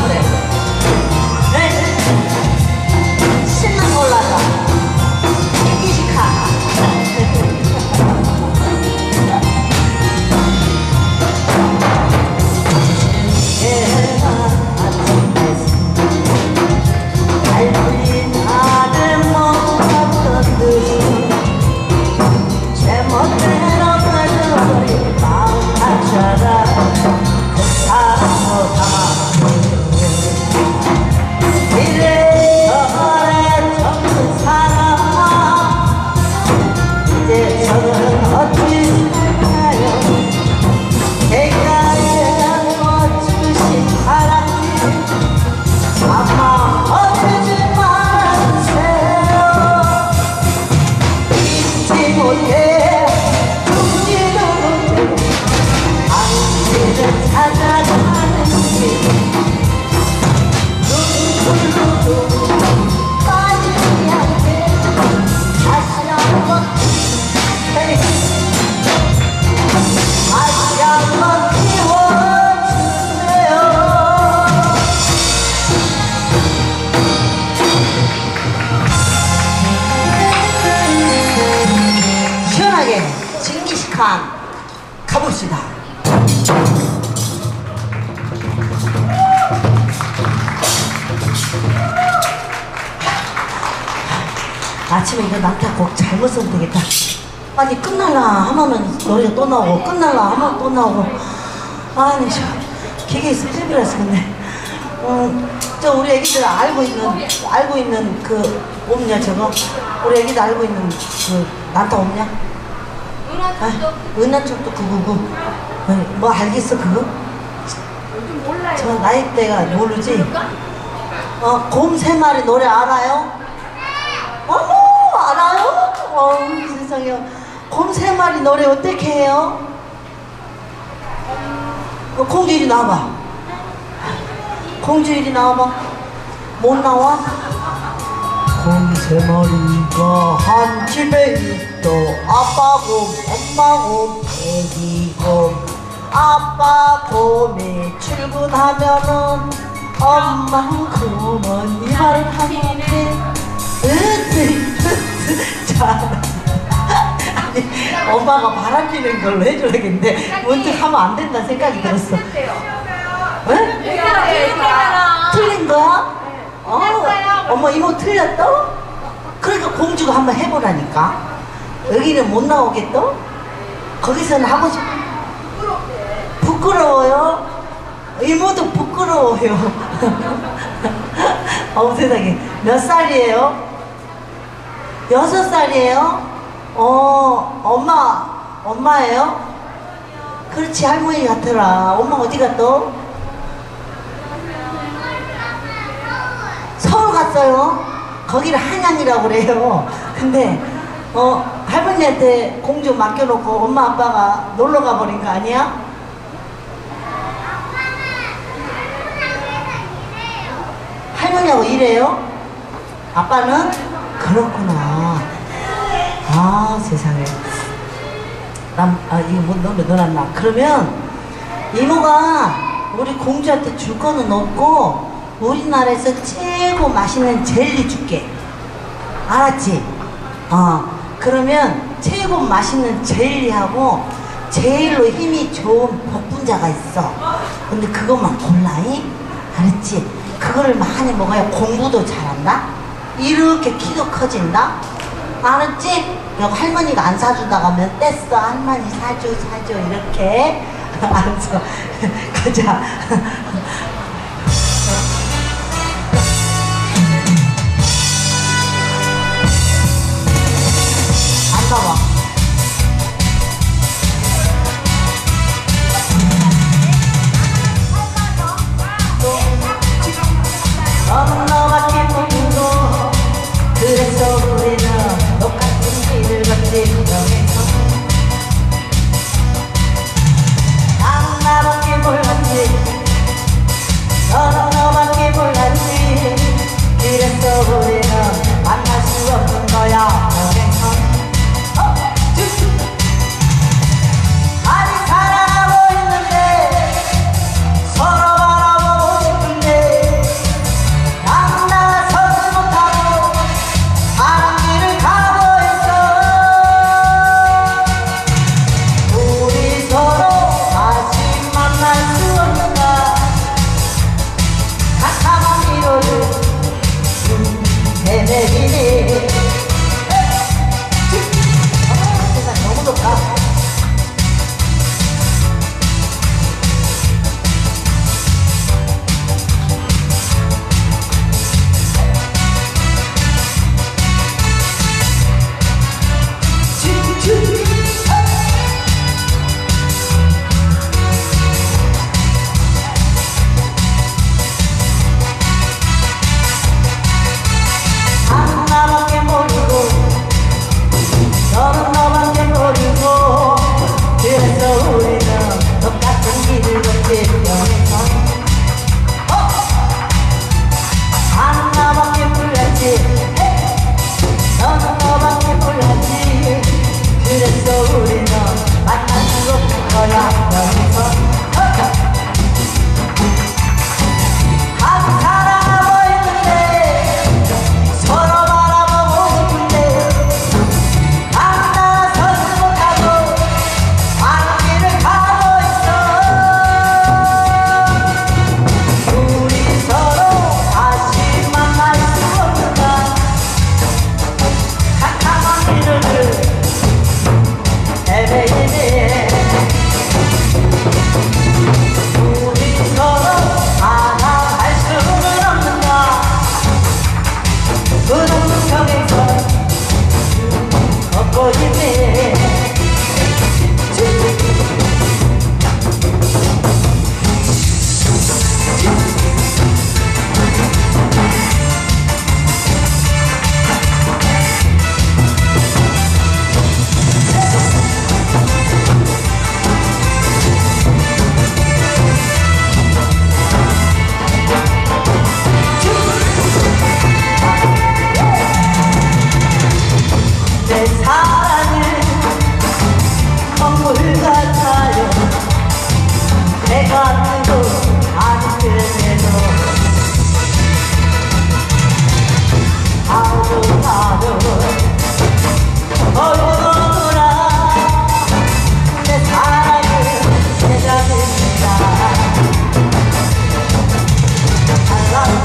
노래. 네. 신나게 올라가. 이기식하. 알뿐인 아들 못했던 듯이 제멋대로 가져버린 마음 하차가 그 사랑으로 담아보는 이래저래 젊은 사람 이제 저는 어찌 살까요. 대가에 멋주신 사랑님 아마 어쩌지 말아주세요. 잊지 못해 죽지도 못해 당신을 찾아가는 길 눈물로 빠지지 않게 다시 한번 다시 한번 키워주세요. 시원하게 징기식한 가봅시다. 아침에 이거 난타곡 잘못 선택했다. 아니 끝날라 하면 노래가 또 나오고 끝날라 하면 또 나오고 아니 저 기계에 스트레스라서 근데 저 우리 애기들 알고 있는 그 없냐 저거 우리 애기들 알고 있는 그 난타 없냐? 은하철도 999 뭐 알겠어 그거? 요즘 몰라요. 저 나이대가 모르지? 곰 3마리 노래 알아요? 어머 알아요? 세상에 곰 3마리 노래 어떻게 해요? 공주 이리 나와봐. 공주 이리 나와봐. 못 나와? 곰 3마리가 한 집에 있어. 아빠 곰, 엄마 곰, 애기 곰. 아빠 곰이 출근하면은 엄마 곰은 이 말을 하는데 자, 아니 엄마가 바람피는 걸로 해줘야겠는데 문득 하면 안 된다는 생각이 들었어. 왜? 틀린 거야? 엄마 이모 틀렸다? 그러니까 공주가 한번 해보라니까. 여기는 못 나오겠다? 거기서는 하고 싶어. 부끄러워요? 이모도 부끄러워요. 어우 세상에. 몇 살이에요? 6살이에요? 엄마예요? 그렇지 할머니 같더라. 엄마 어디 갔다? 서울 갔어요? 거기를 한양이라고 그래요. 근데 할머니한테 공주 맡겨놓고 엄마 아빠가 놀러 가버린 거 아니야? 할머니하고 일해요? 아빠는? 그렇구나. 아 세상에. 이거 못 넣어놨나? 그러면 이모가 우리 공주한테 줄 거는 없고 우리나라에서 최고 맛있는 젤리 줄게. 알았지? 그러면 최고 맛있는 젤리하고 제일로 힘이 좋은 복분자가 있어. 근데 그것만 골라잉? 알았지? 그거를 많이 먹어야 공부도 잘한다? 이렇게 키도 커진다? 알았지? 여기 할머니가 안 사주다가 면 뗐어. 할머니 사줘 이렇게. 알았어. 가자. 안 가봐. 너밖에 모르고 그래서 우리는 똑같은 길을 걷지. 난 나밖에 몰랐지.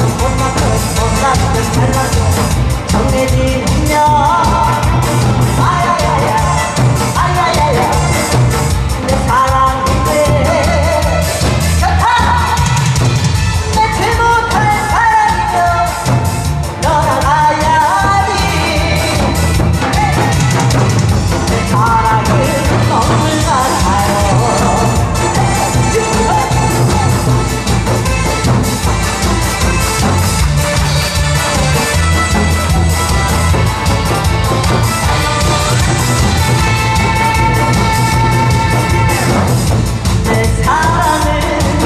못났던 잘났던 정해진 운명 아야야야 아야야야 내 사랑인데 좋다 맺지 못할 사랑이면 떠나가야지 내 사랑을 너무 같아요 내 사랑은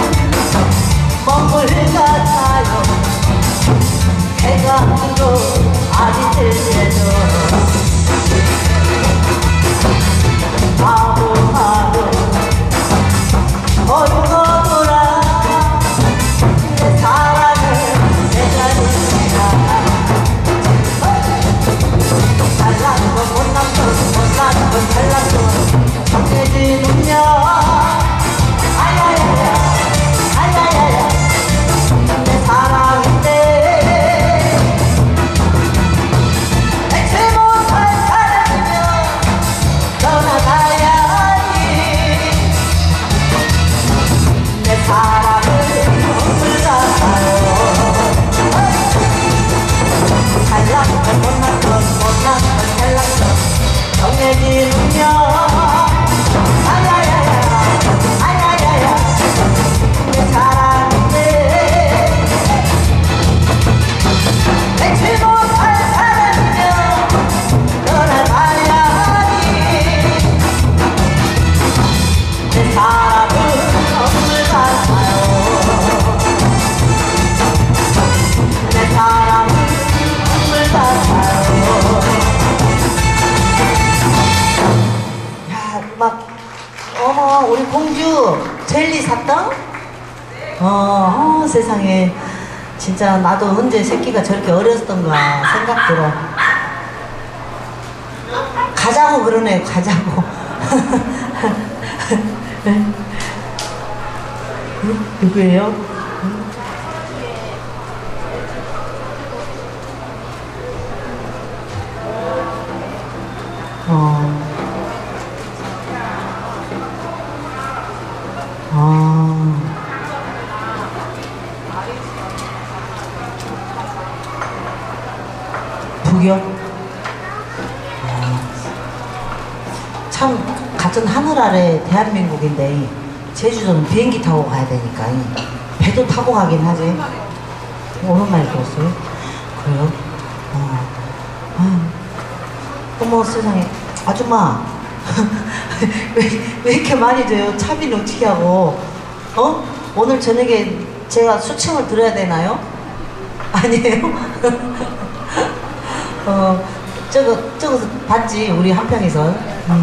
먼물 같아요 해가 뜨고 아기 뜰 때도 바보바보 얼거더라 내 사랑은 내자리니까 잘난 건 못난 건 못난 건 잘난 건 정해진 운명 아야야야 아야야야 내 사랑인데 맺지 못할 사랑이면 떠나가야지 내 사랑은 눈물 같아요 잘난 건 못난 건 못난 건 잘난 건 정해진 운명 아야야야 아야야야 내 사랑인데 맺지 못할 사랑이면 떠나가야지 내 사랑은 눈물 같아요 내 사랑은 눈물 같아요 야, 막 어머 우리 공주 젤리 샀다? 세상에 진짜 나도 언제 새끼가 저렇게 어렸던가 생각 들어 가자고 그러네 가자고 누구예요? 북이요? 참 같은 하늘 아래 대한민국인데 제주도는 비행기 타고 가야 되니까 배도 타고 가긴 하지. 오랜만에 들었어요? 그래요? 어머 세상에 아줌마 왜 이렇게 많이 줘요? 차비는 어떻게 하고 오늘 저녁에 제가 수청을 드려야 되나요? 아니에요? 저거 봤지? 우리 한평에서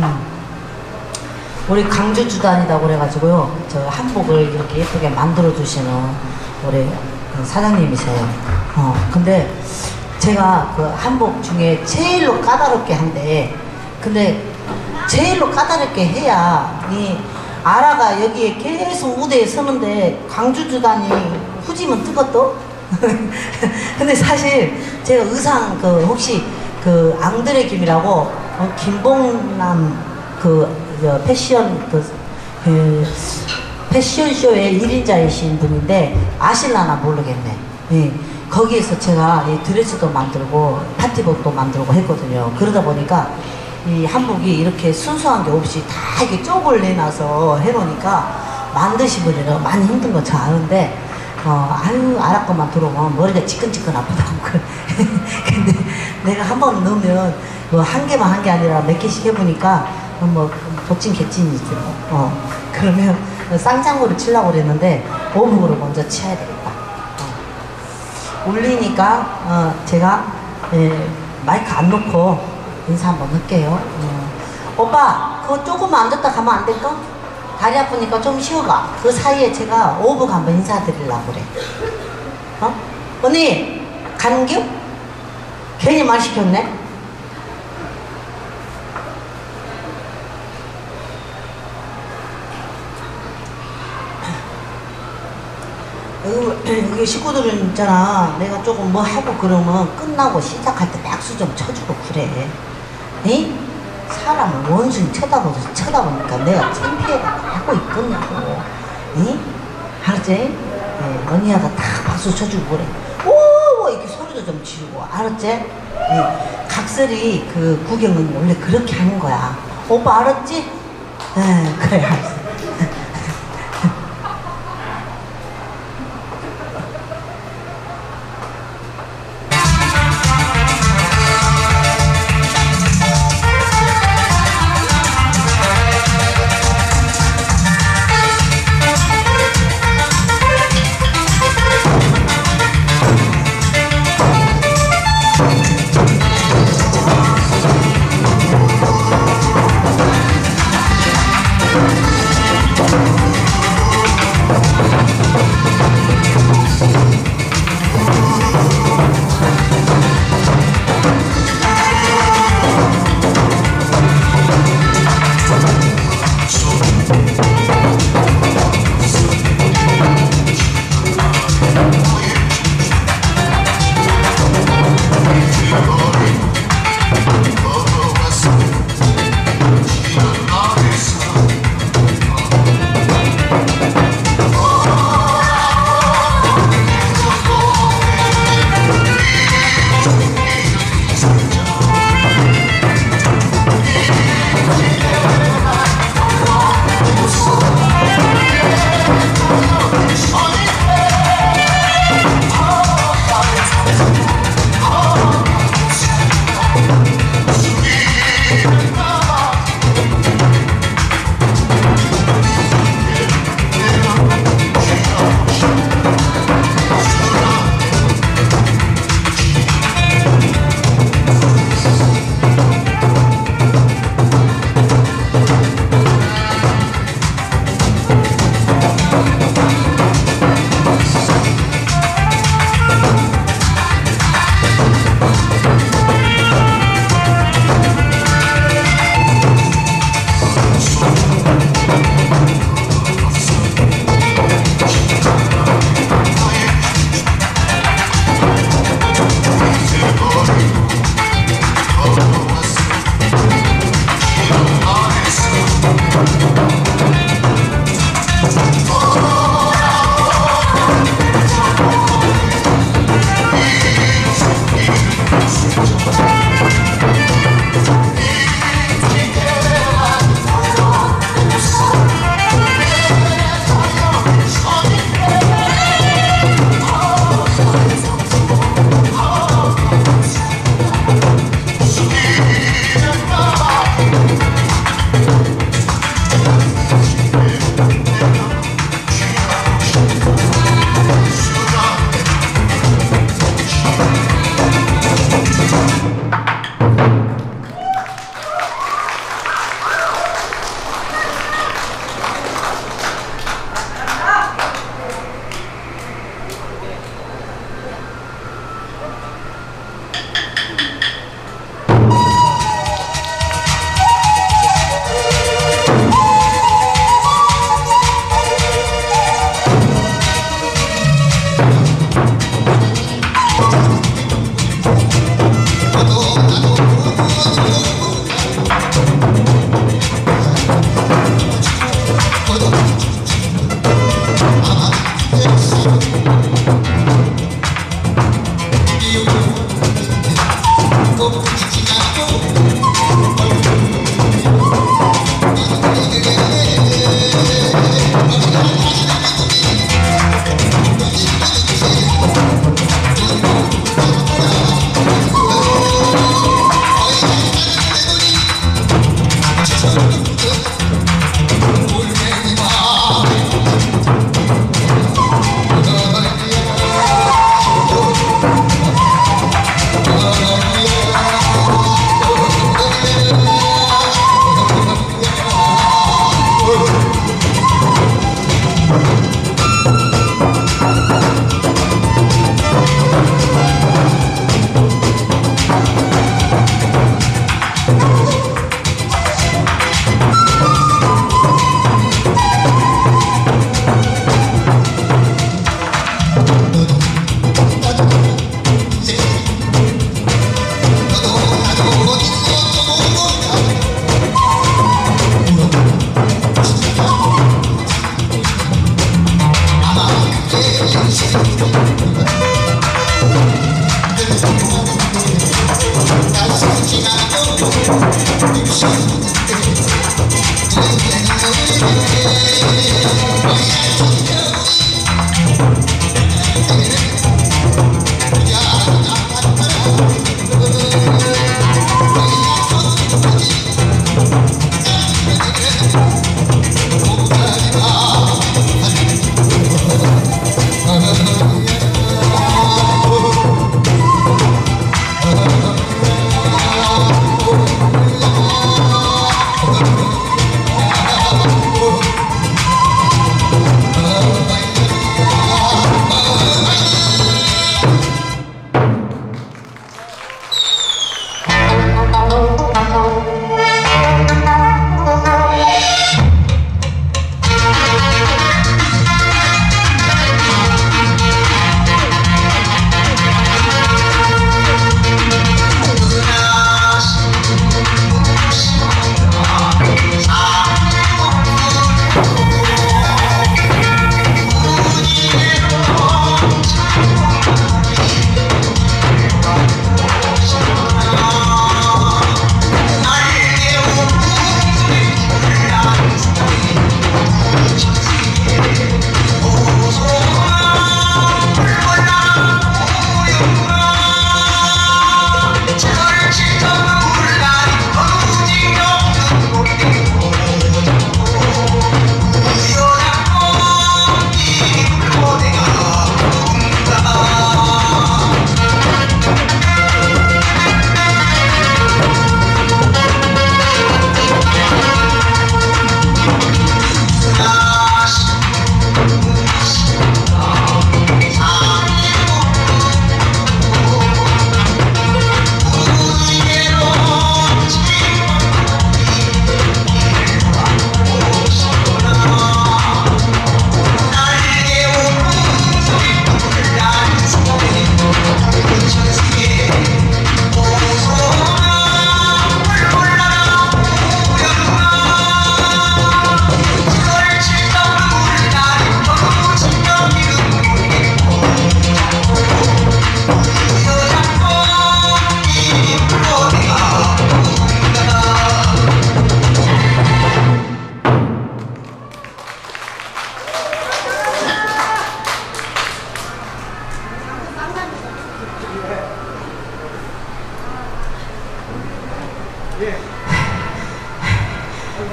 우리 강주주단이라고 그래가지고요 저 한복을 이렇게 예쁘게 만들어 주시는 우리 그 사장님이세요. 근데 제가 그 한복 중에 제일로 까다롭게 한대. 근데 제일로 까다롭게 해야 이 아라가 여기에 계속 무대에 서는데 강주주단이 후지면 뜨겁도? 근데 사실 제가 의상 그 혹시 그 앙드레 김이라고 김봉남 패션 패션쇼의 1인자이신 분인데 아실라나 모르겠네. 예. 거기에서 제가 이 드레스도 만들고 파티복도 만들고 했거든요. 그러다 보니까 이 한복이 이렇게 순수한 게 없이 다 이렇게 쪽을 내놔서 해놓으니까 만드신 분들은 많이 힘든 거 잘 아는데 아유 아랍 것만 들어오면 머리가 지끈지끈 아프다고 근데 내가 한 번 넣으면 뭐 한 개만 한 게 아니라 몇 개씩 해보니까 뭐 도찐 개찐이죠. 그러면 쌍장구를 치려고 그랬는데 오목으로 먼저 쳐야 되겠다. 울리니까 제가 마이크 안 놓고 인사 한번 할게요. 오빠 그거 조금만 앉았다 가면 안 될까? 다리 아프니까 좀 쉬어가. 그 사이에 제가 오북 한번 인사드리려고 그래. 언니 간겨? 괜히 말 시켰네? 이게 식구들은 있잖아. 내가 조금 뭐 하고 그러면 끝나고 시작할 때 박수 좀 쳐주고 그래. 이 사람을 원숭이 쳐다보니까 내가 창피해가 하고 있겠냐고. 이 알았지? 예, 언니가 다 박수 쳐주고 그래. 오 이렇게 소리도 좀 지르고 알았지? 예, 각설이 그 구경은 원래 그렇게 하는 거야. 오빠 알았지? 예, 그래 알았어.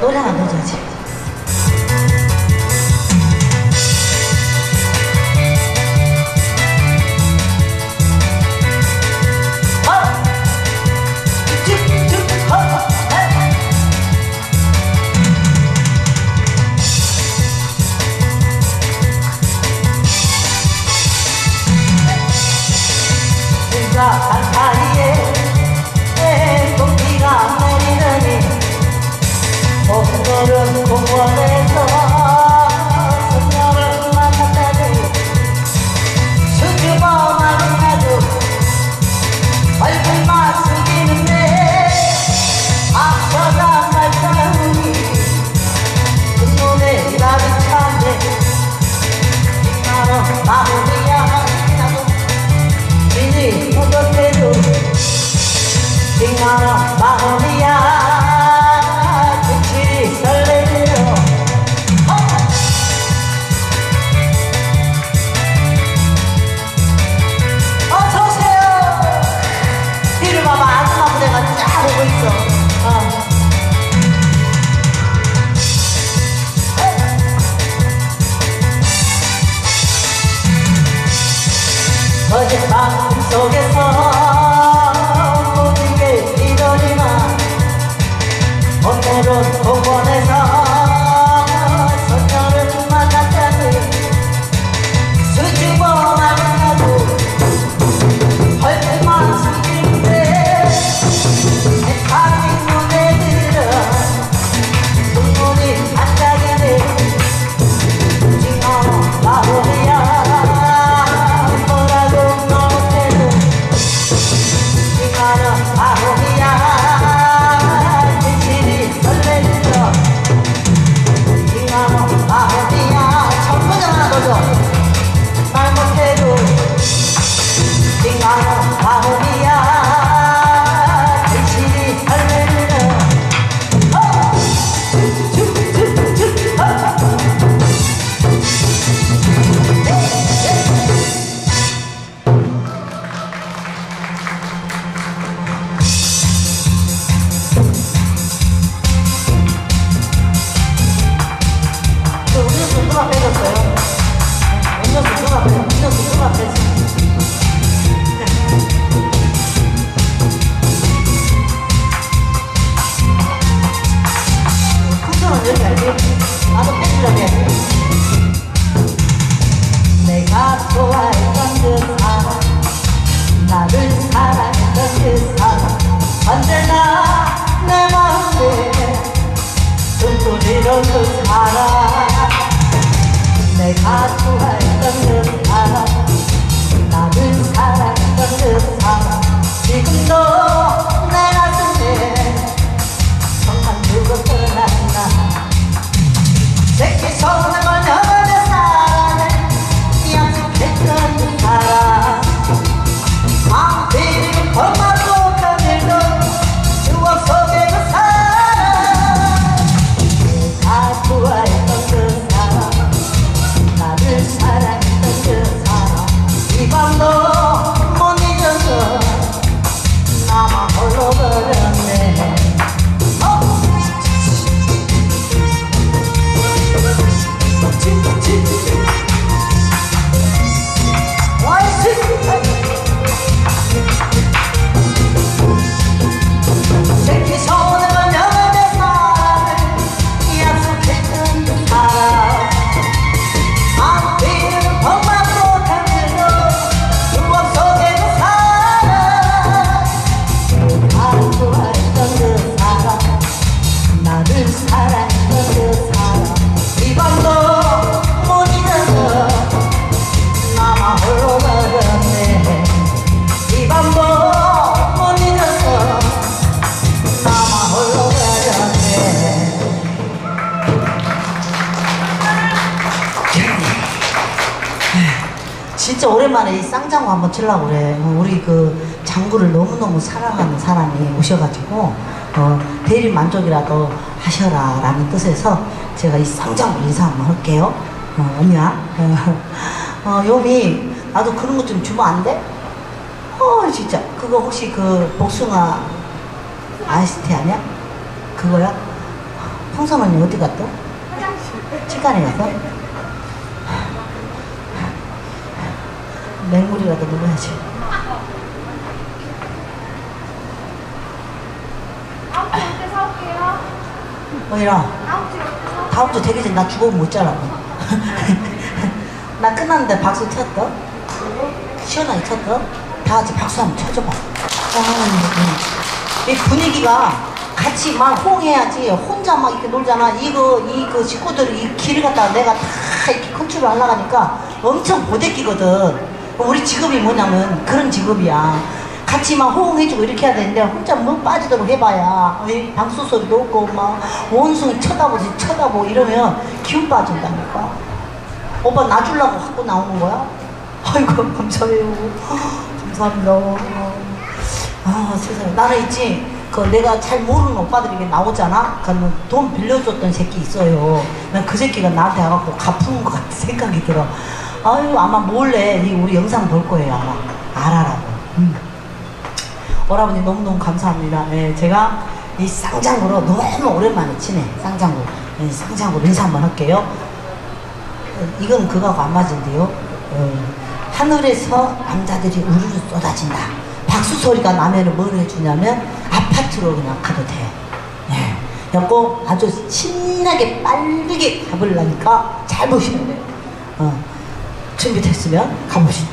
노래나 넣어줘야지. 사이에 꽃비가 내리더니 오늘은 공원에서 선녀를 만났다니 수줍어만 해도 얼굴만 숙이는데 앞서가 말싸움이 눈물에 가득한데 나는 마음이야 이니 어떻게도 빙하는 마음이야 빛이 설레요. 어서오세요. 뒤를 봐봐. 아줌마 무대가 쫙 오고 있어. 어젯밤 속에서 모든 게 이러지만 오늘은 공원에서 선녀를 만났다니 수줍어만 하고 얼굴만 숙이는데 새파란 눈에 들어 눈물이 반짝이네. 징하는 마음이야 말 못해도 빙하는 마음이야 진실이 설레는 음료수 누가 빼줬어요? 음료수 누가 빼줬어요? 음료수 누가 빼줬어요? 큰손은 여기 알지? 나도 빼주려고 해. 내가 좋아했던 그 사람 나를 사랑했던 그 사람 언제나 내 마음에 숨소리로 그 사람 내가 좋아했던 그 사람 나를 사랑했던 그 사람 지금도 내 가슴에 정말 두고 떠났나 새끼 손을 걸려 내 사랑을 약속했던 그 사람 마음 비리고 고맙고 가늘던 추억 속의 그 사람 내가 좋아했던 그 사람 나를 사랑했던 그 사람 이 밤도 못 잊어서 나만 홀로 버렸네. 새끼 손을 걸며 내 사랑을 약속했던 그 사람 앞뒤는 고맙고 가늘어 추억 속의 그 사람 내가 좋아했던 그 사람 나를 사랑했던 그 사람 이 밤도 못 잊어서 나만 홀로 버렸네. 이 밤도 못 잊어서 나만 홀로 버렸네. 진짜 오랜만에 이 쌍장구 한번 치려고 그래. 우리 그 장구를 너무너무 사랑하는 사람이 오셔가지고 대리 만족이라도 하셔라 라는 뜻에서 제가 이 쌍장구 인사 한번 할게요. 언니야 요미 나도 그런 것 좀 주면 안 돼? 진짜 그거 혹시 그 복숭아 아이스티 아니야? 그거야? 풍선 언니 어디 갔어? 화장실. 치과에 갔어? 맹물이라도 먹어야지. 다음 주 올 때 사올게요. 뭐이라 다음 주 올 때 사올게요. 다음 주 되기 전에 나 죽으면 못 자라고. 나 끝났는데 박수 쳤어? 시원하게 쳤어? 다 같이 박수 한번 쳐줘봐. 이 분위기가 같이 막 호응해야지. 혼자 막 이렇게 놀잖아. 이거 식구들이 이 길을 갖다가 내가 다 이렇게 컨트롤 하려고 하니까 엄청 고데끼거든. 우리 직업이 뭐냐면 그런 직업이야. 같이 막 호응해주고 이렇게 해야 되는데 혼자 뭐 빠지도록 해봐야 방수 소리도 없고 막 온숭이 쳐다보고 이러면 기운 빠진다니까. 오빠 나 주려고 갖고 나오는 거야? 아이고 감사해요. 감사합니다. 아 세상에. 나는 있지 내가 잘 모르는 오빠들이 나오잖아. 그러면 돈 빌려줬던 새끼 있어요. 난 그 새끼가 나한테 와갖고 갚은 것 같은 생각이 들어. 아유 아마 몰래 우리 영상 볼 거예요 아마. 알아라고. 오라버니 너무너무 감사합니다. 네, 제가 이 쌍장구로 너무 오랜만에 치네. 쌍장구. 네, 쌍장구로 인사 한번 할게요. 이건 그거하고 안 맞은데요. 하늘에서 남자들이 우르르 쏟아진다. 박수 소리가 나면은 뭘 해주냐면 아파트로 그냥 가도 돼. 네. 그래갖고 아주 신나게 빠르게 가보려니까 잘 보셔야 돼요. 준비됐으면 가보시죠.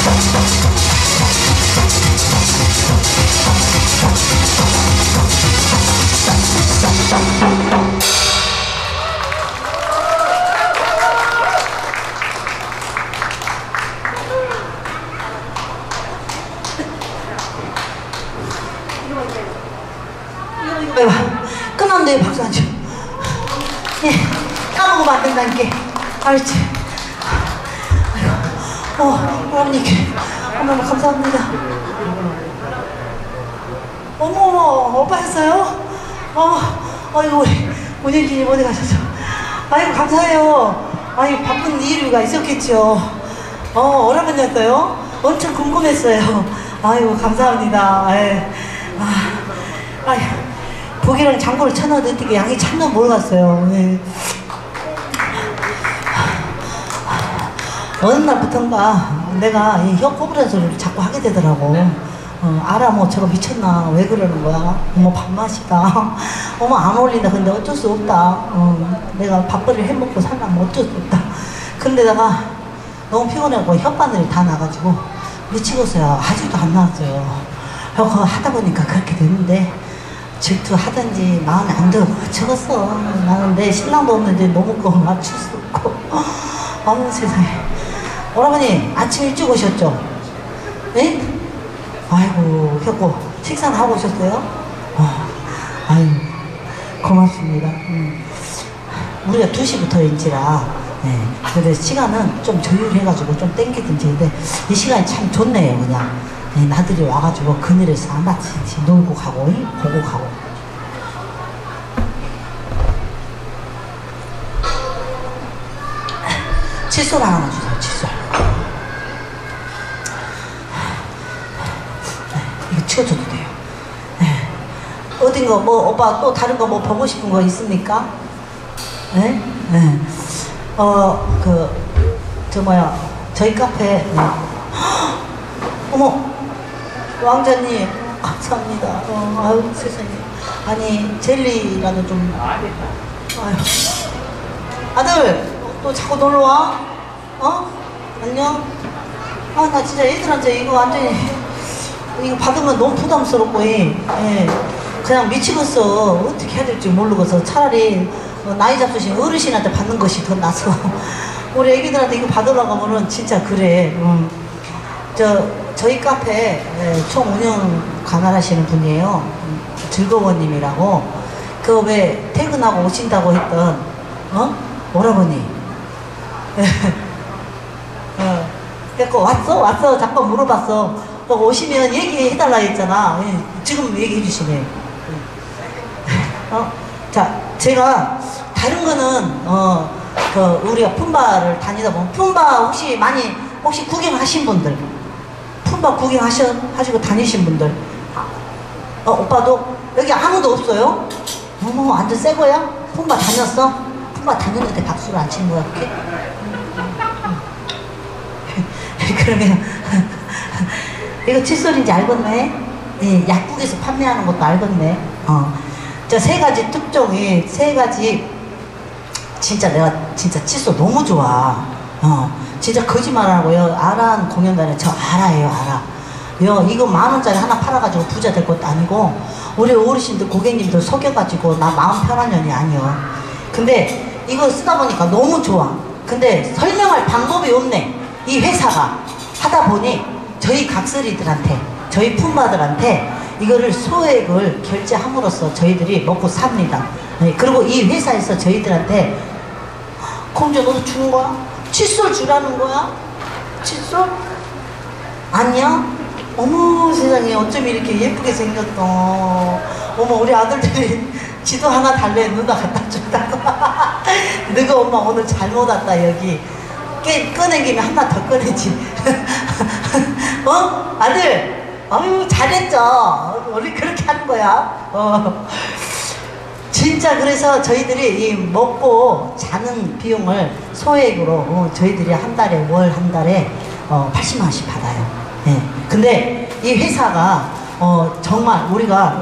끝났는데 박수 안 쳐. 예, 까먹으면 안 된다니까. 알지? 아이고, 어머니께 어머나 감사합니다. 어머, 오빠 했어요? 아이고, 우리 운영진님 어디 가셔서. 아이고, 감사해요. 아이고, 바쁜 이유가 있었겠죠. 오라버니였어요? 엄청 궁금했어요. 아이고, 감사합니다. 예. 아이고, 고기랑 장구를 쳐넣었더니 양이 참나 몰랐어요. 네. 어느 날부턴가 내가 이 혀 꼬부라는 소리를 자꾸 하게 되더라고. 알아, 뭐 저거 미쳤나, 왜 그러는 거야. 어머, 밥맛이다. 어머, 안 어울린다. 근데 어쩔 수 없다. 내가 밥벌이를 해먹고 살려면 어쩔 수 없다. 근데다가 너무 피곤해갖고 혓바늘이 다 나가지고 미치겠어요. 아직도 안 나왔어요. 그거 하다 보니까 그렇게 됐는데, 질투하든지 마음에 안 들어 적었어. 나는 내 신랑도 없는데 너무 거 맞출 수 없고. 어머, 세상에. 오라버니 아침 일찍 오셨죠? 네? 아이고, 했고 식사는 하고 오셨어요? 아유, 고맙습니다. 우리가 2시부터인지라, 네. 그래서 시간은 좀 조율해가지고 좀 땡기든지. 근데 이 시간이 참 좋네요. 그냥 네, 나들이 와가지고 그늘에서 아마치 놀고 가고 보고 가고. 칫솔 하나만 주세요. 칫솔. 네, 이거 치워줘도 돼요. 네. 어딘가 뭐 오빠 또 다른 거 뭐 보고 싶은 거 있습니까? 네? 네. 저희 카페. 네. 어머, 왕자님 감사합니다. 아유, 세상에. 아니, 젤리라도 좀. 아유, 아들 또 자꾸 놀러와? 안녕? 나 진짜 애들한테 이거 완전히 이거 받으면 너무 부담스럽고, 예. 그냥 미치겠어. 어떻게 해야 될지 모르겠어. 차라리 나이 잡수신 어르신한테 받는 것이 더 낫어. 우리 애기들한테 이거 받으려고 하면은 진짜 그래. 저희 카페 총 운영 관할하시는 분이에요. 즐거워님이라고. 그 왜 퇴근하고 오신다고 했던 오라버니. 그래서 왔어. 잠깐 물어봤어. 오시면 얘기해달라 했잖아. 지금 얘기해 주시네. 자, 제가 다른 거는 우리가 품바를 다니다 보면 품바 혹시 구경하신 분들, 품바 구경하시고 다니신 분들, 오빠도 여기 아무도 없어요? 어머, 완전 새 거야? 품바 다녔어? 품바 다녔는데 박수를 안 치는 거야, 그렇게? 그러면 이거 칫솔인지 알겠네? 예, 약국에서 판매하는 것도 알겠네. 저 3가지 특종이 3가지. 진짜 내가 진짜 칫솔 너무 좋아. 진짜 거짓말 안 하고요. 아란 공연단에 저 알아요, 알아. 이거 10,000원짜리 하나 팔아가지고 부자 될 것도 아니고, 우리 어르신들 고객님들 속여가지고 나 마음 편한 년이 아니요. 근데 이거 쓰다 보니까 너무 좋아. 근데 설명할 방법이 없네. 이 회사가 하다 보니 저희 각설이들한테, 저희 품바들한테 이거를 소액을 결제함으로써 저희들이 먹고 삽니다. 네, 그리고 이 회사에서 저희들한테 공주 너도 주는 거야? 칫솔 주라는 거야? 칫솔? 아니야? 어머, 세상에 어쩜 이렇게 예쁘게 생겼어. 어머, 우리 아들들이 지도 하나 달래. 누나 갖다 준다고. 너가 엄마 오늘 잘못 왔다. 여기 꺼낸 김에 하나 더 꺼내지. 아들, 아유, 잘했죠. 우리 그렇게 하는 거야. 진짜. 그래서 저희들이 이 먹고 자는 비용을 소액으로 저희들이 월 한 달에 80만 원씩 받아요. 네. 근데 이 회사가 정말 우리가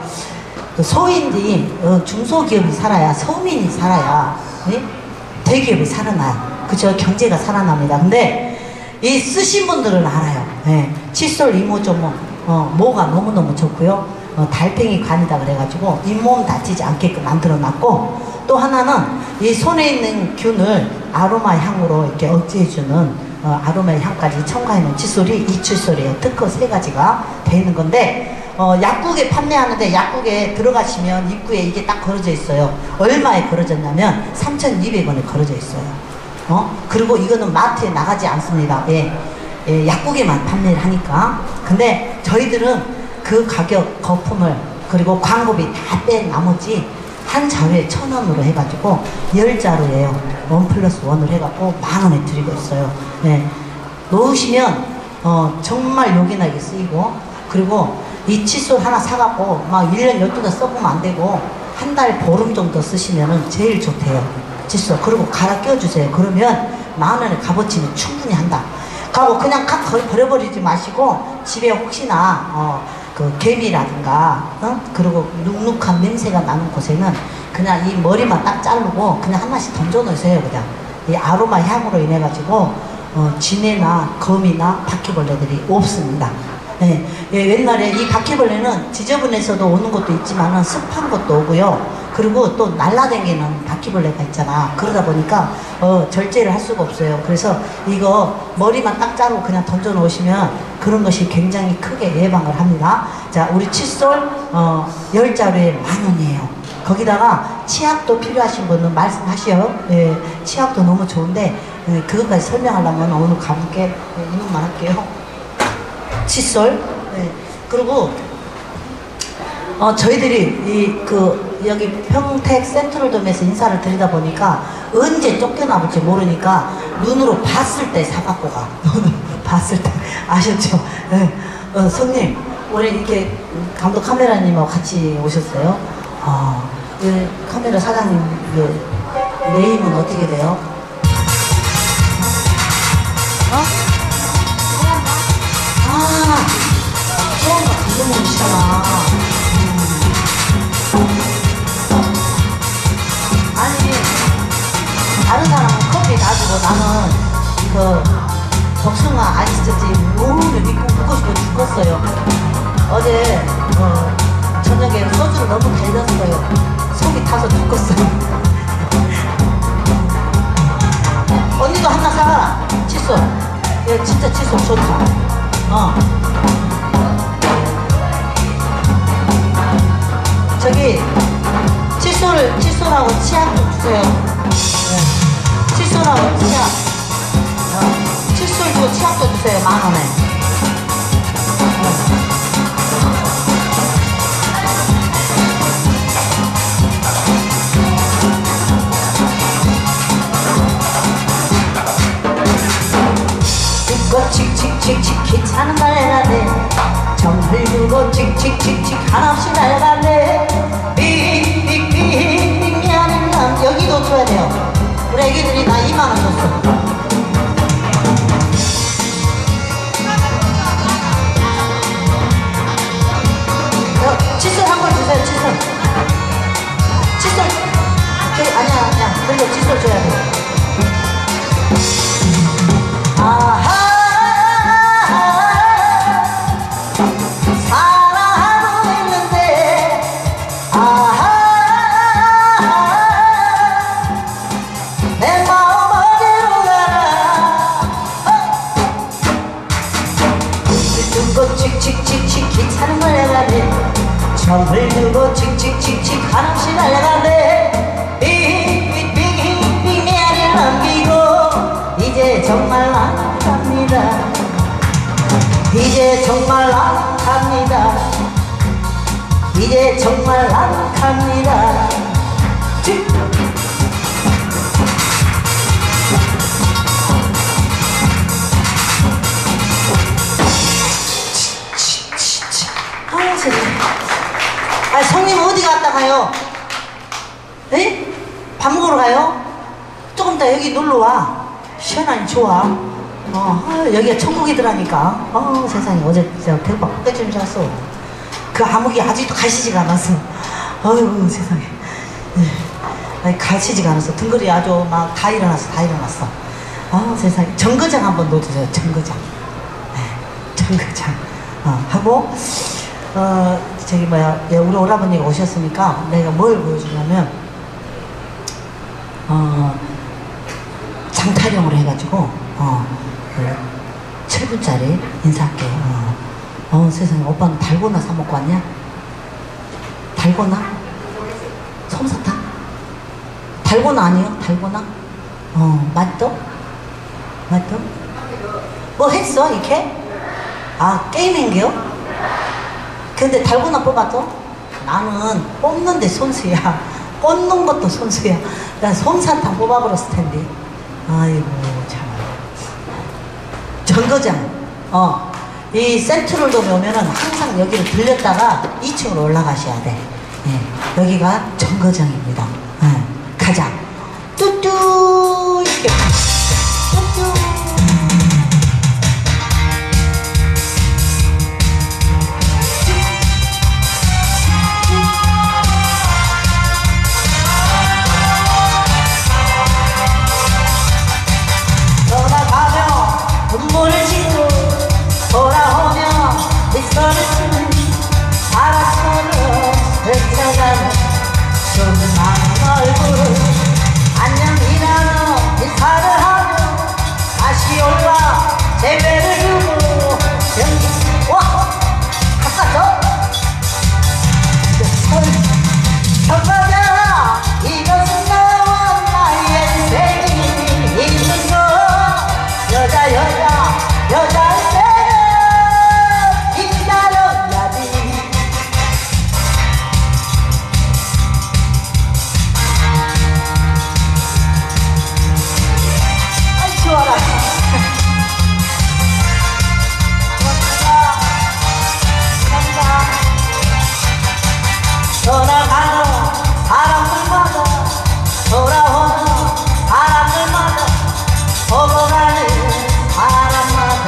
소인들이 중소기업이 살아야, 서민이 살아야, 네? 대기업이 살아나요. 그죠? 경제가 살아납니다. 근데 이 쓰신 분들은 알아요. 예. 칫솔 이모저모 모가 너무너무 좋고요. 달팽이 관이다 그래가지고 잇몸 다치지 않게끔 만들어놨고, 또 하나는 이 손에 있는 균을 아로마 향으로 이렇게 억제해주는 아로마 향까지 첨가해놓은 칫솔이 이 칫솔이에요. 특허 3가지가 돼 있는 건데, 약국에 판매하는데 약국에 들어가시면 입구에 이게 딱 걸어져 있어요. 얼마에 걸어졌냐면 3,200원에 걸어져 있어요. 그리고 이거는 마트에 나가지 않습니다. 예, 약국에만 판매를 하니까. 근데 저희들은 그 가격 거품을 그리고 광고비 다 뺀 나머지 한 자루에 1,000원으로 해가지고 10자루예요. 1+1을 해갖고 10,000원에 드리고 있어요. 예, 놓으시면 정말 요긴하게 쓰이고, 그리고 이 칫솔 하나 사갖고 막 1년 12달 써보면 안 되고 한 달 보름 정도 쓰시면은 제일 좋대요. 칫솔. 그리고 갈아 끼워주세요. 그러면 10,000원의 값어치는 충분히 한다. 하고 그냥 칵 버려버리지 마시고 집에 혹시나 그 개미라든가 그리고 눅눅한 냄새가 나는 곳에는 그냥 이 머리만 딱 자르고 그냥 하나씩 던져 놓으세요. 그냥 이 아로마 향으로 인해 가지고 지네나 거미나 바퀴벌레들이 없습니다. 예, 옛날에 이 바퀴벌레는 지저분해서도 오는 것도 있지만은 습한 것도 오고요. 그리고 또 날라다니는 바퀴벌레가 있잖아. 그러다 보니까 절제를 할 수가 없어요. 그래서 이거 머리만 딱 자르고 그냥 던져 놓으시면 그런 것이 굉장히 크게 예방을 합니다. 자, 우리 칫솔 10자루에 10,000원이에요. 거기다가 치약도 필요하신 분은 말씀하시요. 예, 치약도 너무 좋은데 그것까지 설명하려면 오늘 가볍게 이것만 할게요. 칫솔. 네. 그리고 저희들이 여기 평택 센트럴돔에서 인사를 드리다 보니까 언제 쫓겨나볼지 모르니까 눈으로 봤을 때 사갖고 가. 봤을 때. 아셨죠? 네. 손님, 우리 이렇게 감독 카메라님하고 같이 오셨어요. 카메라 사장님 네임은 어떻게 돼요? 소원가 감동이시잖아. 아니, 다른 사람은 커피 놔주고 나는 복숭아 아이스티 너무 먹고 싶어 죽겠어요. 어제 저녁에 소주를 너무 달렸어요. 속이 타서 죽겠어요. 언니도 하나 사가라. 칫솔. 얘 진짜 칫솔 좋다. 저기 칫솔하고 치약 좀 주세요. 네. 칫솔하고 치약. 칫솔 주고 치약도 주세요. 10,000원에. 칙칙칙칙 귀찮은 날가네. 정을 두고 칙칙칙칙 한없이 날가네. 삑삑삑 미안해 난 여기도 줘야 돼요. 우리 애기들이 나 20,000원 줬어. 칫솔 한 번 주세요. 칫솔 아니야 그리고 칫솔 줘야 돼. 아하 칙칙칙칙 귀찮은 걸 내가네. 점을 두고 칙칙칙칙 한없이 날아가네. 삑삑삑 미안을 남기고 이제 정말 안 갑니다. 이제 정말 안 갑니다. 이제 정말 안 갑니다. 성님 어디 갔다 가요? 에? 밥 먹으러 가요? 조금 이따 여기 놀러와. 시원하니 좋아. 여기가 천국이더라니까. 세상에 어제 진짜 대박 깨지는 줄 알았어. 그 암흑이 아직도 가시지가 않았어. 어휴 세상에. 아니, 가시지가 않았어. 등골이 아주 막 다 일어났어. 아, 세상에. 정거장 한번 넣어주세요. 정거장. 네, 정거장. 하고, 저기 뭐야, 예, 우리 오라버니가 오셨으니까 내가 뭘 보여주냐면, 장타령으로 해가지고, 7분짜리 인사할게. 세상에. 오빠는 달고나 사먹고 왔냐? 달고나? 솜사탕? 달고나 아니요? 달고나? 맛도? 맛도? 뭐 했어? 이렇게? 게임 한게요? 근데 달고나 뽑았어? 나는 뽑는데 손수야. 꽂는 것도 손수야. 난 솜사탕 뽑아버렸을 텐데. 아이고, 참. 정거장. 이 센트럴돔에 오면은 항상 여기를 들렸다가 2층으로 올라가셔야 돼. 예, 여기가 정거장입니다. 가자. 뚜뚜 이렇게 뚜뚜. 떠나가며 눈물을 짓고 돌아오며 미소를 쓰는 바라보는 스쳐가는 수많은 얼굴을 안녕이라는 인사를 하며 다시 올라 제배를 주고 경기 와! 가까워! 정거장 이것은 나와 나의 인생이 있는 것 여자 여자의 떠나가는 사람들마다 돌아오는 사람들마다 보고 가는 사람마다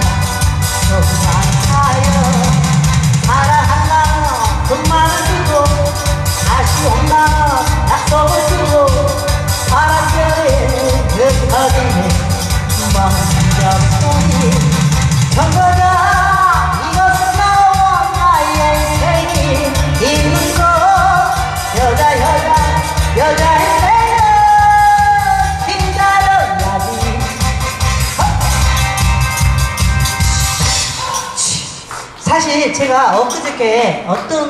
소중하여 사랑한다는 그 말을 쓰고 다시 온다는 약속을 쓰고 바람결에 흩어지는 마음 소리 정거장 이것은 나와 나의 인생이 있는 것 여자의 생은 힘들어야지. 사실 제가 엊그저께 어떤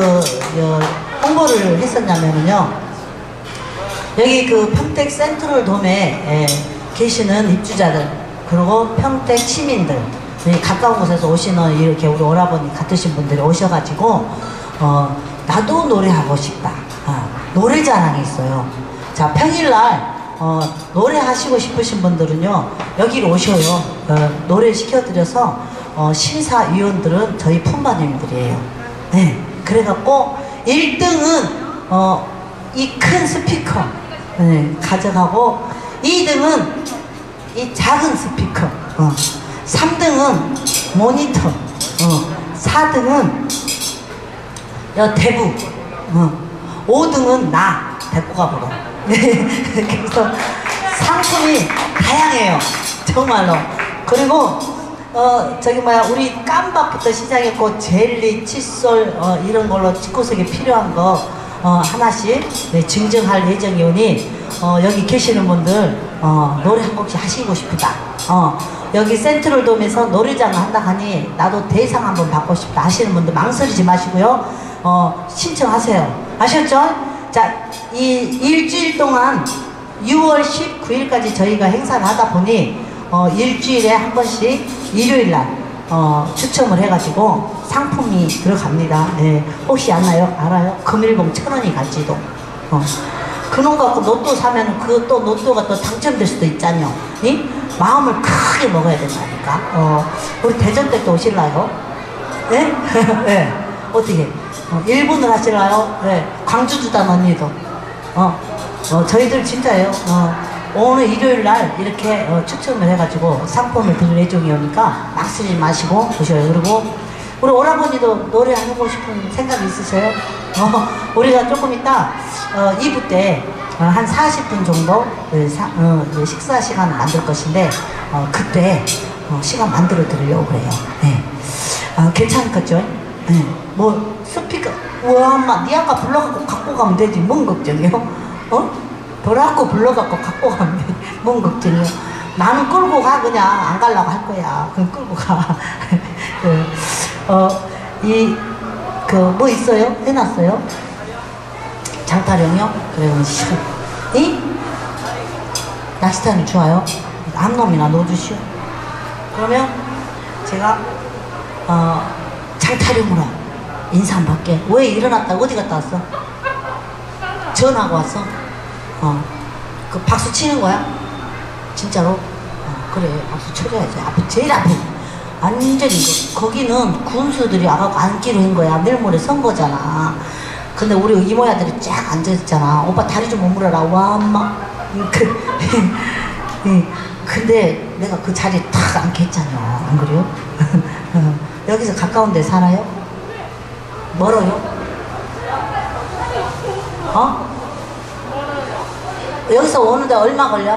홍보를 했었냐면요, 여기 평택 센트럴돔에 계시는 입주자들 그리고 평택 시민들 가까운 곳에서 오시는 이렇게 우리 오라버니 같으신 분들이 오셔가지고 나도 노래하고 싶다. 노래자랑이 있어요. 자, 평일날 노래하시고 싶으신 분들은요 여기로 오셔요. 노래 시켜드려서 심사위원들은 저희 품바님들이에요. 네, 그래갖고 1등은 이 큰 스피커 가져가고 2등은 이 작은 스피커 3등은 모니터 4등은 대부 5등은 나 데리고 가보러. 그래서 상품이 다양해요. 정말로. 그리고 우리 깜박부터 시작했고 젤리, 칫솔 이런 걸로 집구석에 필요한 거 하나씩 증정할 예정이오니 여기 계시는 분들 노래 한 곡씩 하시고 싶다. 여기 센트럴돔에서 노래장을 한다 하니 나도 대상 한번 받고 싶다 하시는 분들 망설이지 마시고요. 신청하세요. 아셨죠? 자, 이 일주일 동안 6월 19일까지 저희가 행사를 하다 보니 일주일에 한 번씩 일요일날 추첨을 해가지고 상품이 들어갑니다. 네. 혹시 알아요? 금일봉 1,000원이 갈지도. 그놈 갖고 로또 사면 그 또 로또가 또 당첨될 수도 있잖요. 이? 마음을 크게 먹어야 된다니까. 우리 대전 때 또 오실라요? 네? 네. 어떻게? 1분을 하실라요? 네. 광주주단 언니도. 저희들 진짜예요. 오늘 일요일 날 이렇게 추첨을 해가지고 상품을 드릴 예정이오니까 막 쓰지 마시고 보셔요. 그리고 우리 오라버니도 노래하고 싶은 생각이 있으세요? 우리가 조금 이따 2부 때 한 40분 정도 식사 시간 만들 것인데 그때 시간 만들어 드리려고 그래요. 네. 괜찮겠죠? 네. 뭐 스피커 와 엄마 니 아까 불러갖고 갖고 가면 되지 뭔 걱정이요? 보라고 불러갖고 갖고 가면 되지 뭔 걱정이요? 나는 끌고 가 그냥 안 가려고 할 거야. 그럼 끌고 가. 뭐 있어요? 해놨어요? 장타령이요? 그래요. 낚시타령 좋아요? 한 놈이나 넣어주시오. 그러면 제가 장타령으로 인사 한 받게. 왜 일어났다? 어디 갔다 왔어? 전화하고 왔어? 그 박수 치는 거야? 진짜로? 그래 박수 쳐줘야지. 제일 앞에 완전히 거기는 군수들이 와갖고 앉기로 한 거야. 내일 모레 선거잖아. 근데 우리 이모야들이 쫙 앉아있잖아. 오빠 다리 좀 오므려라. 와 엄마. 근데 내가 그 자리에 탁 앉게 했잖아. 안 그래요? 여기서 가까운 데 살아요? 멀어요? 여기서 오는데 얼마 걸려?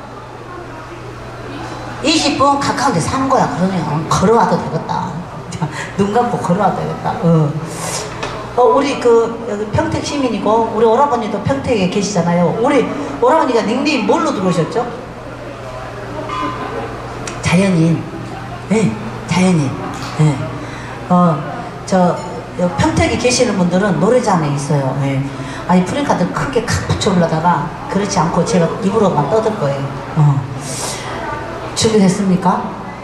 20분 가까운 데 사는 거야. 그러면 걸어와도 되겠다. 눈 감고 걸어와도 되겠다. 우리 여기 평택 시민이고 우리 오라버니도 평택에 계시잖아요. 우리 오라버니가 닉네임 뭘로 들어오셨죠? 자연인. 네, 자연인. 네. 평택에 계시는 분들은 노래장에 있어요. 네. 아니 프랭카드 크게 칵 붙여보려다가 그렇지 않고 제가 입으로만 떠들 거예요. 준비됐습니까?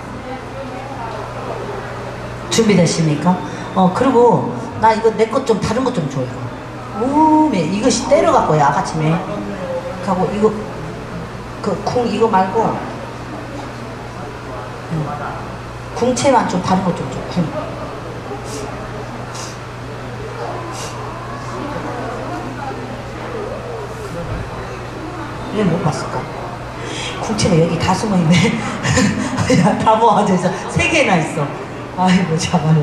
준비됐습니까? 그리고 나 이거 내 것 좀 다른 것 좀 줘요. 몸에 이것이 때려갖고 아가침에 하고 이거 궁 이거 말고 궁채만 좀 다른 것 좀 줘. 궁. 왜 못 봤을까? 궁채가 여기 다 숨어있네. 야, 다 모아져 있어. 3개나 있어. 아이고, 참아요.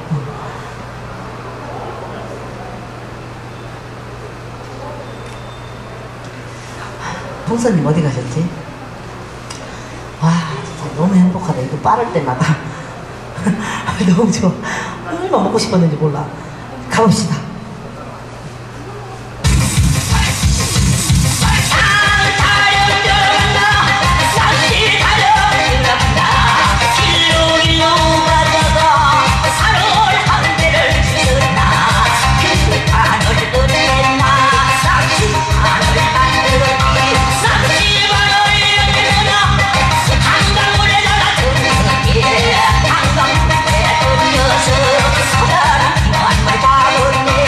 동서님 어디 가셨지? 와, 진짜 너무 행복하다. 이거 빠를 때마다. 너무 좋아. 얼마나 먹고 싶었는지 몰라. 가봅시다. 한강 물에 던져서 사람 한 마리 잡았네.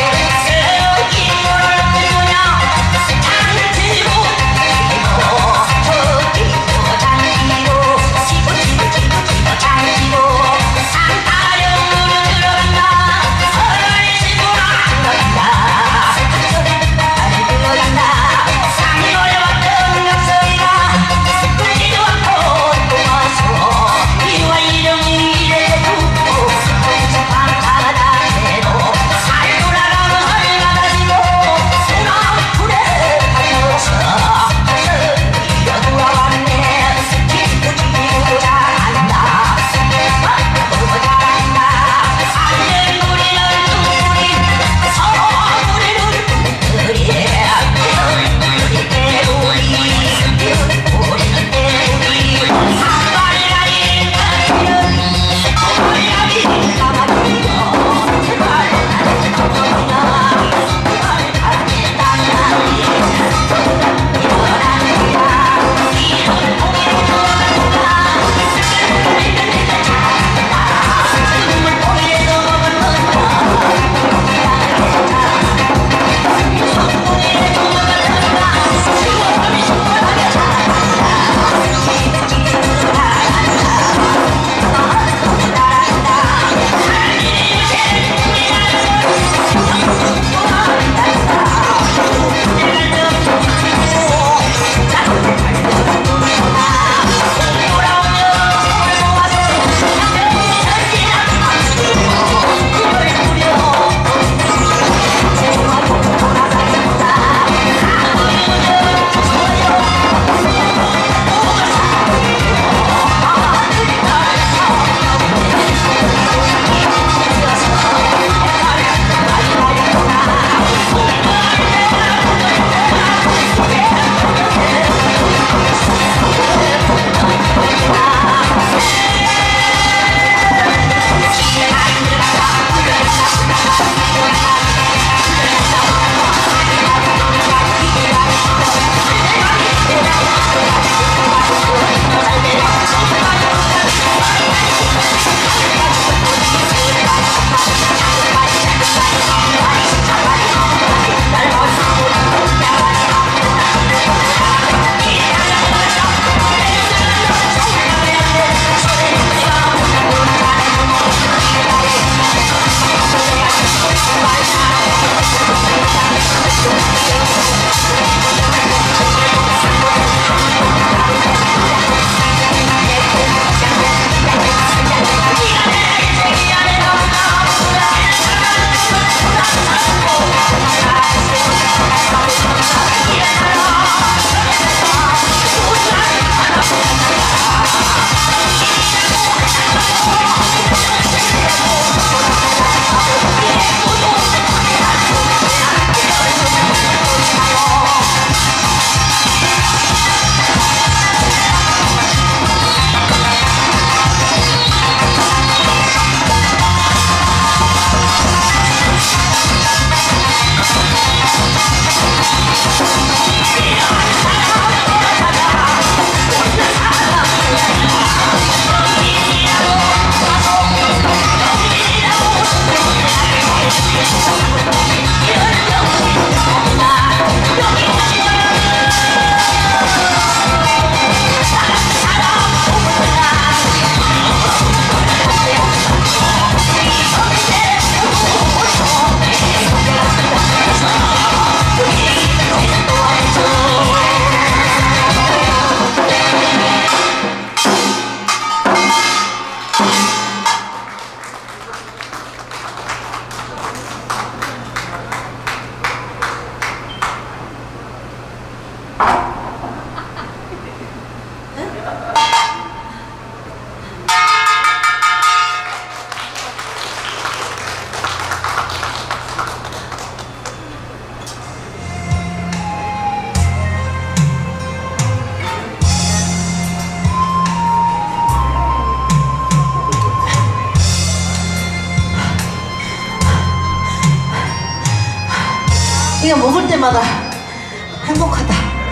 지금 먹을 때마다 행복하다.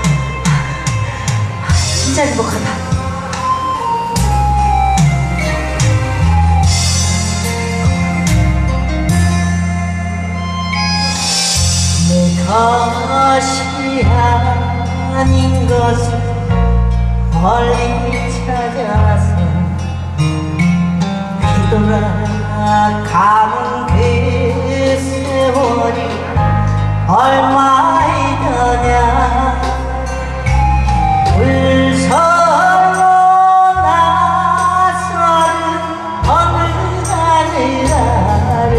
진짜 행복하다. 내 것이 아닌 것을 멀리 찾아서 뒤돌아가는 그 세월이 얼마이더냐. 울서로 나서는 어느 하늘아래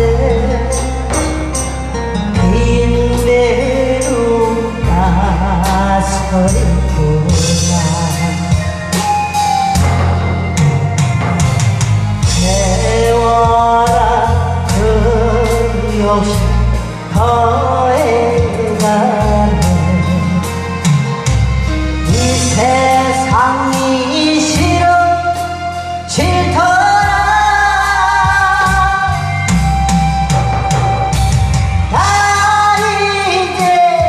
빈대로 나서있구나. 세월아 그 욕심 더해가네. 이 세상이 싫어 싫더라. 난 이제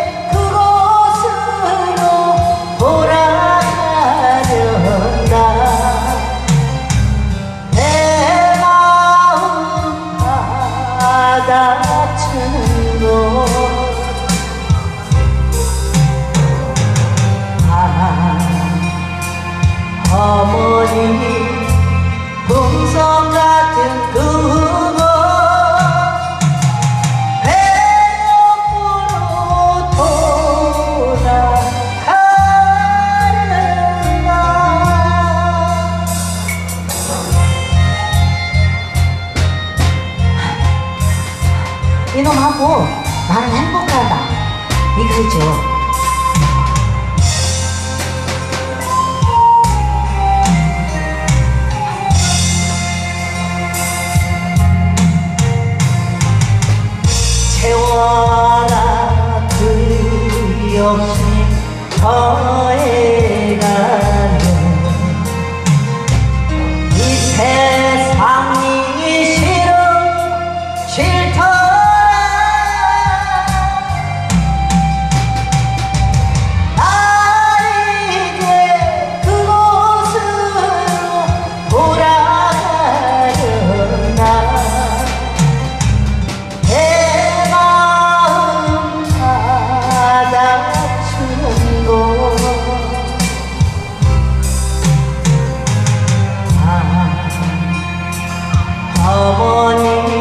그곳으로 돌아가련다. 내 마음 받아주는 곳. 어머니 풍선 같은 그곳 배고프로 돌아가는가. 이놈하고 나는 행복하다 이거죠. 세월아 그 욕심 더해가네. 이 세상이 싫어 싫더라. 난 이제 그곳으로 돌아가련다. 내 마음 받아주는 곳. 어머니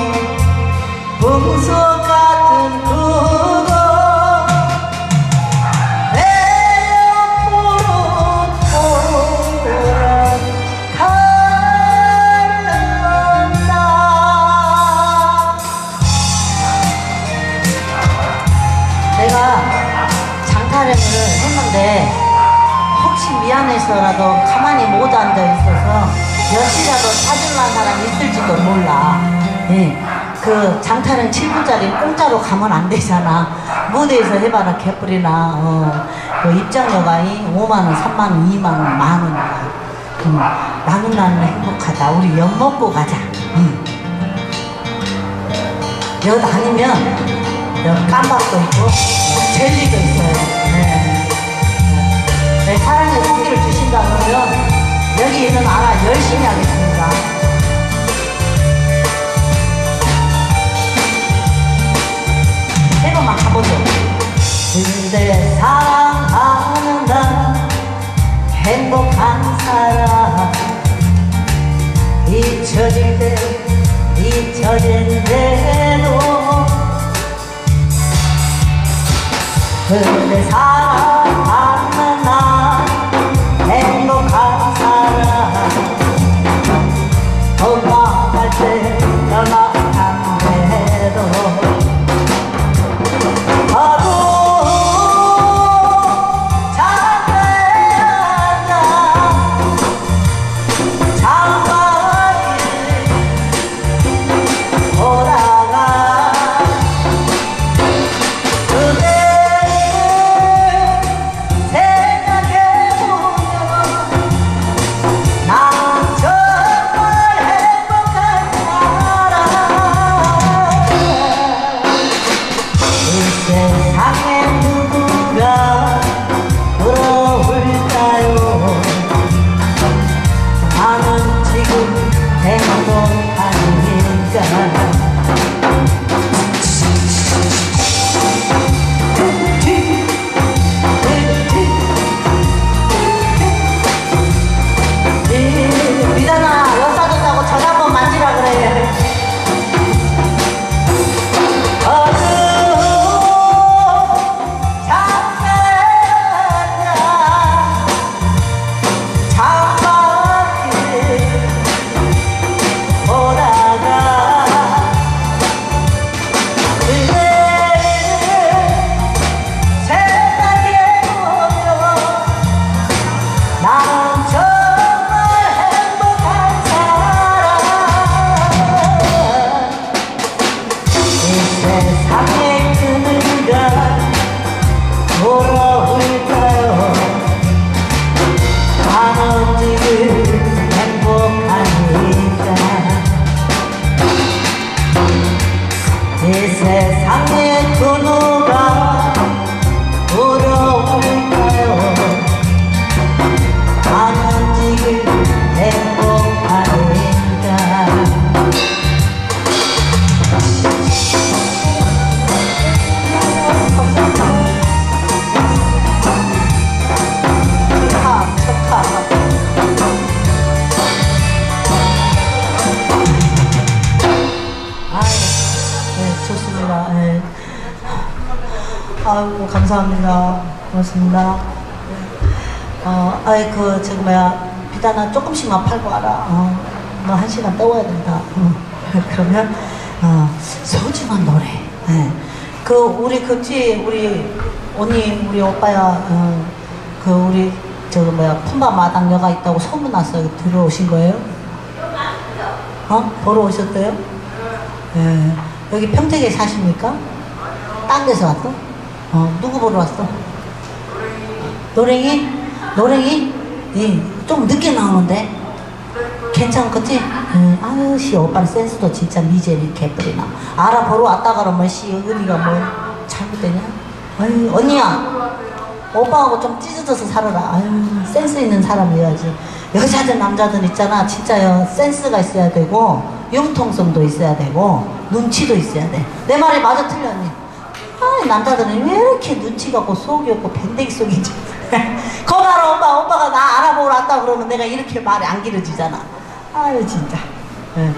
풍속 같은 그곳 내 옆으로 돌아가련다. 내가 장타령을 했는데 혹시 미안해서라도 가만히 못 앉아 있어서 몇시라도 사줄란 사람 있을지도 몰라. 예. 그 장타령 7분짜리 공짜로 가면 안 되잖아. 무대에서 해봐라 개뿔이나. 그 입장료가 5만원, 3만원, 2만원, 만원이야. 나는 행복하다. 우리 엿 먹고 가자. 엿 아니면 깜박도 있고 젤리도 있어요. 네. 네, 사랑의 고기를 주신다 그러면 여기 있는 아라 열심히 하겠습니다. 세 번만 가보죠. 그대 사랑하는 나 행복한 사람 잊혀질 때 잊혀진대도 그대 사랑하는 나 행복한 사람 도망갈 때 떠나간대도 하루 잠깐다 장마를 돌아가 그대 미단아 역사 좋다고 전 한번 만지라 그래. 이 세상에 그 누가 부러울까요? 나는 지금 행복하니까. 축하. 좋습니다. 네. 아이고 감사합니다. 고맙습니다. 저기 비단아 조금씩만 팔고 와라. 너 1시간 떠와야 된다. 그러면 소중한 노래. 네. 우리 우리 언니 우리 오빠야 우리 품바 마당녀가 있다고 소문 났어요. 들어오신 거예요? 보러 오셨대요? 네. 여기 평택에 사십니까? 딴 데서 왔어? 누구 보러 왔어? 노랭이? 노랭이? 예, 좀 늦게 나오는데 괜찮겠지? 아유 씨 오빠는 센스도 진짜 미제리 개뿔이나 알아보러 왔다 그러면 씨 어디가 뭐 잘못되냐? 아유 언니야 오빠하고 좀 찢어져서 살아라. 아유 센스 있는 사람이어야지. 여자든 남자든 있잖아 진짜요 센스가 있어야 되고 융통성도 있어야 되고 눈치도 있어야 돼. 내 말이 맞아 틀려 언니? 남자들은 왜 이렇게 눈치가 없고 속이 없고 밴댕이 속이지? 거봐라 오빠가 나 알아보러 왔다 그러면 내가 이렇게 말이 안 길어지잖아. 아유 진짜. 네.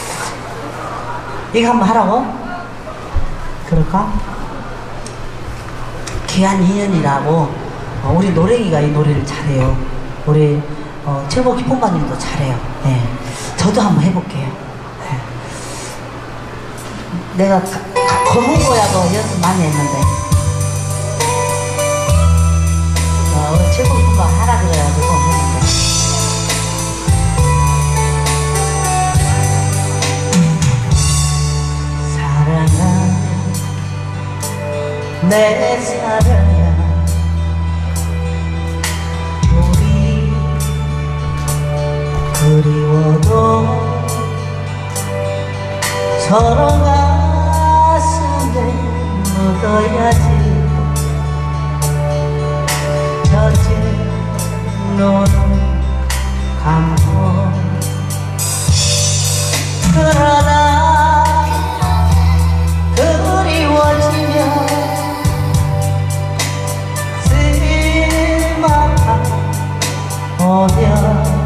이거 한번 하라고? 그럴까? 귀한 인연이라고 우리 노랭이가 이 노래를 잘해요. 우리 최복희 폰바님도 잘해요. 네. 저도 한번 해볼게요. 네. 내가 검은 거야도 연습 많이 했는데 최복희 폰바 하라 그래가지고 했는데 사랑아 내 사랑아 우리 그리워도 서로 가슴에 묻어야지. 젖은 너는 감고 그러나 그리워지면 쓸만한 오면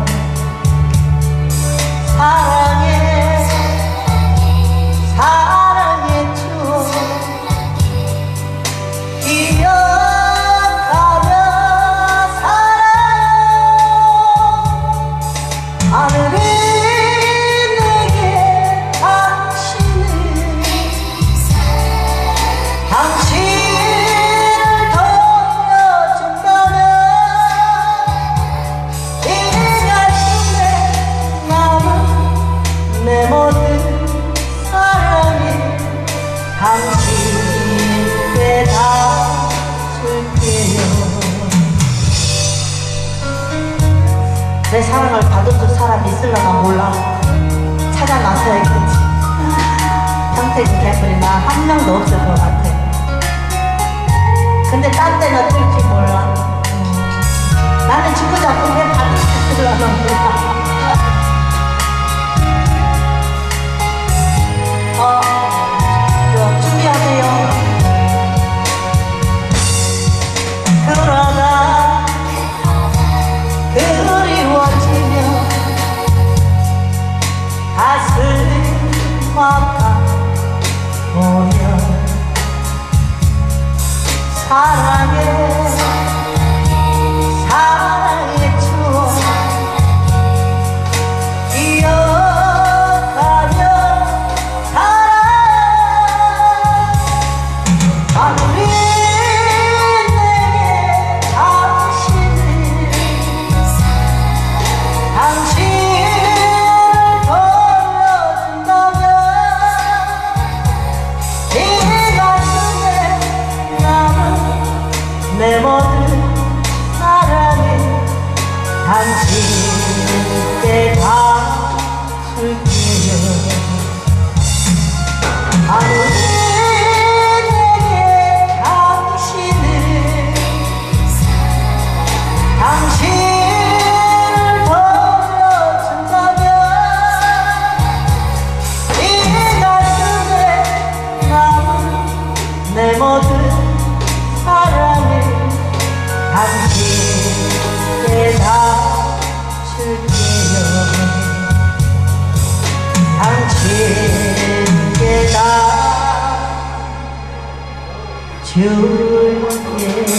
사랑의 추억 기억하며 살아요. 하늘이 내게 당신을 돌려준다면 이 가슴에 남은 내 모든 사랑이 당신께 다 줄게요. 내 사랑을 받아줄 사람이 있을려나 몰라. 찾아나서야겠지. 평택 개뿔이나 한 명도 없을 것 같아. 근데 딴 데는 어떨지 몰라. 나는 주고 잡고 왜 받을 수 있을려나 몰라. 오면 사랑의 추억 이어가며 살아 하늘이 내게 당신을 보여준다면 이 가슴에 남은 내 모든 사랑을 당신께 다 줄게요. 하늘이 내게 당신을 보여준다면 이 가슴에 남은 내 모든 사랑을 당신께 다 줄게요. 당신께 다 줄게요.